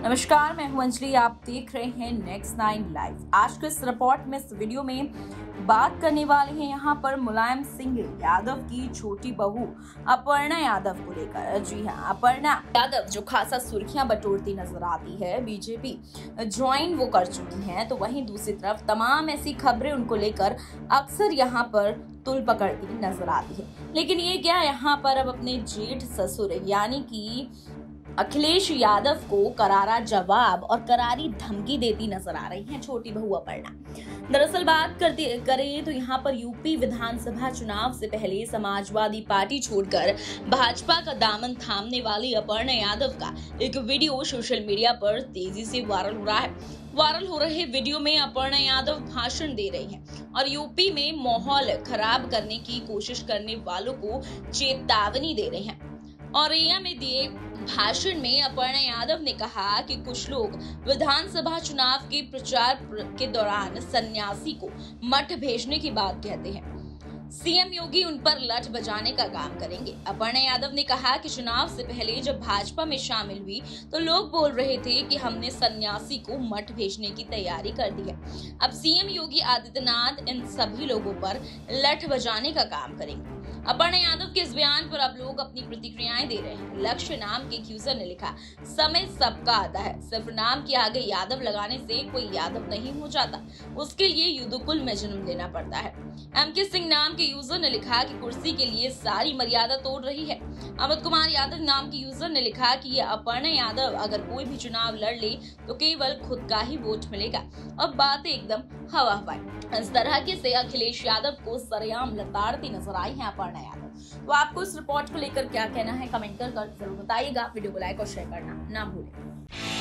नमस्कार, मैं हूं अंजलि। आप देख रहे हैं नेक्स्ट 9 लाइव। आज के इस रिपोर्ट में, इस वीडियो में बात करने वाले हैं यहाँ पर मुलायम सिंह यादव की छोटी बहू अपर्णा यादव को लेकर। जी हाँ, अपर्णा यादव जो खासा सुर्खियां बटोरती नजर आती है, बीजेपी ज्वाइन वो कर चुकी हैं, तो वहीं दूसरी तरफ तमाम ऐसी खबरें उनको लेकर अक्सर यहाँ पर तुल पकड़ती नजर आती है। लेकिन ये क्या, यहाँ पर अब अपने जेठ ससुर यानी कि अखिलेश यादव को करारा जवाब और करारी धमकी देती नजर आ रही हैं छोटी बहू अपर्णा। दरअसल बात करें तो यहाँ पर यूपी विधानसभा चुनाव से पहले समाजवादी पार्टी छोड़कर भाजपा का दामन थामने वाली अपर्णा यादव का एक वीडियो सोशल मीडिया पर तेजी से वायरल हो रहा है। वायरल हो रहे वीडियो में अपर्णा यादव भाषण दे रही हैं और यूपी में माहौल खराब करने की कोशिश करने वालों को चेतावनी दे रही हैं। औरैया में दिए भाषण में अपर्णा यादव ने कहा कि कुछ लोग विधानसभा चुनाव के प्रचार के दौरान सन्यासी को मठ भेजने की बात कहते हैं। सीएम योगी उन पर लठ बजाने का काम करेंगे। अपर्णा यादव ने कहा कि चुनाव से पहले जब भाजपा में शामिल हुई तो लोग बोल रहे थे कि हमने सन्यासी को मठ भेजने की तैयारी कर दी है। अब सीएम योगी आदित्यनाथ इन सभी लोगों पर लठ बजाने का काम करेंगे। अपर्णा यादव के इस बयान पर अब लोग अपनी प्रतिक्रियाएं दे रहे हैं। लक्ष्य नाम के एक यूजर ने लिखा, समय सबका आता है, सिर्फ नाम के आगे यादव लगाने से कोई यादव नहीं हो जाता, उसके लिए युद्धकुल में जन्म लेना पड़ता है। एमके सिंह नाम के यूजर ने लिखा कि कुर्सी के लिए सारी मर्यादा तोड़ रही है। अमित कुमार यादव नाम के यूजर ने लिखा कि ये अपर्णा यादव अगर कोई भी चुनाव लड़ ले तो केवल खुद का ही वोट मिलेगा और बातें एकदम हवा हवाई। इस तरह के से अखिलेश यादव को सरेआम लताड़ती नजर आई है अपर्णा यादव। तो आपको इस रिपोर्ट को लेकर क्या कहना है, कमेंट कर जरूर बताइएगा। वीडियो को लाइक और शेयर करना ना भूलें।